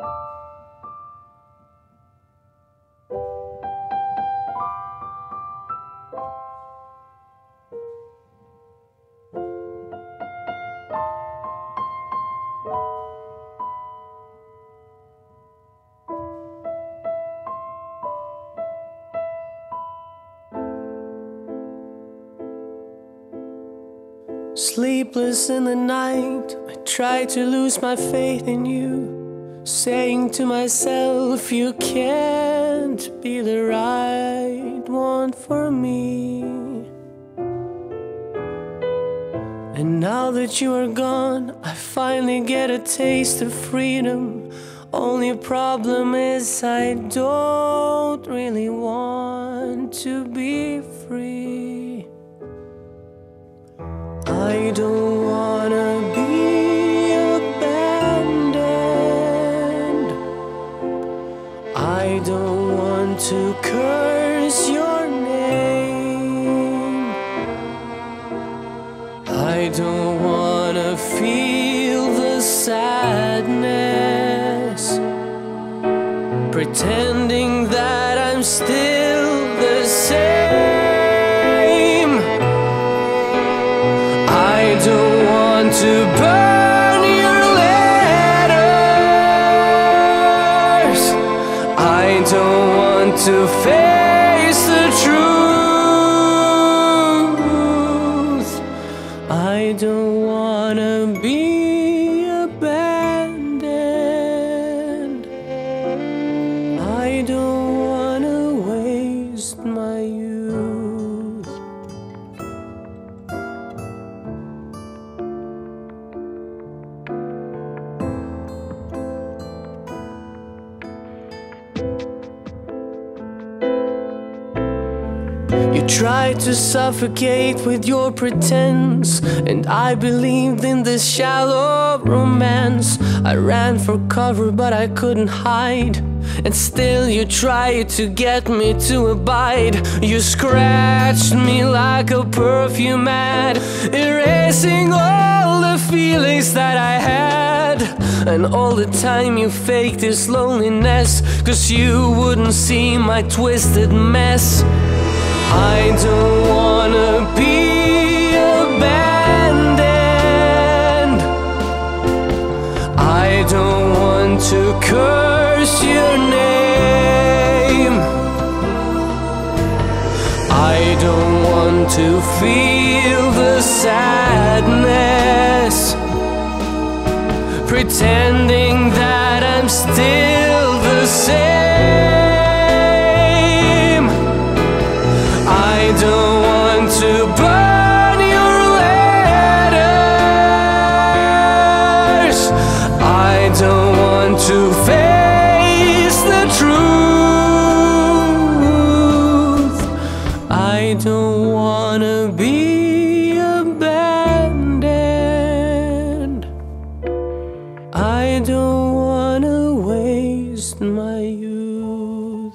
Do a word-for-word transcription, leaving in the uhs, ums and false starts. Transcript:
Sleepless in the night, I try to lose my faith in you, saying to myself, you can't be the right one for me. And now that you are gone, I finally get a taste of freedom. Only problem is I don't really want to be free. I don't wanna be abandoned. I don't want to curse your name. I don't wanna feel the sadness, pretending that I'm still the same. I don't want to burn your letters. I don't want to face the truth. I don't want to be abandoned. I don't want to waste my youth. You tried to suffocate with your pretense, and I believed in this shallow romance. I ran for cover but I couldn't hide, and still you tried to get me to abide. You scratched me like a perfume ad, erasing all the feelings that I had. And all the time you faked this loneliness, 'cause you wouldn't see my twisted mess. I don't wanna be abandoned. I don't want to curse your name. I don't want to feel the sadness, pretending that I'm still the same. I don't want to burn your letters. I don't want to face the truth. I don't want to be abandoned. I don't want to waste my youth.